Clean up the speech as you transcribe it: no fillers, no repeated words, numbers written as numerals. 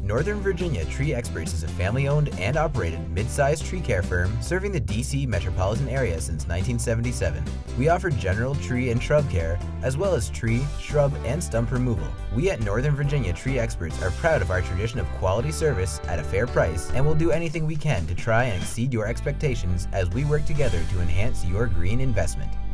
Northern Virginia Tree Experts is a family-owned and operated mid-sized tree care firm serving the DC metropolitan area since 1977. We offer general tree and shrub care, as well as tree, shrub, and stump removal. We at Northern Virginia Tree Experts are proud of our tradition of quality service at a fair price, and will do anything we can to try and exceed your expectations as we work together to enhance your green investment.